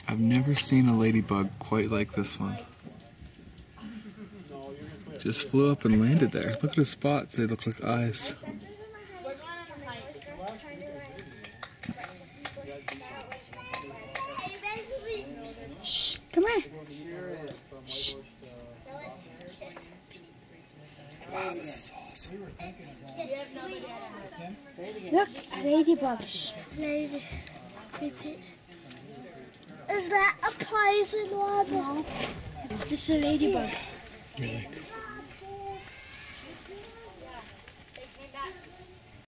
I've never seen a ladybug quite like this one. Just flew up and landed there. Look at his spots, they look like eyes. Shh, come here. Shh. Wow, this is awesome. Look, a ladybug. Lady. Is that a poison one? No, it's just a ladybug. Really?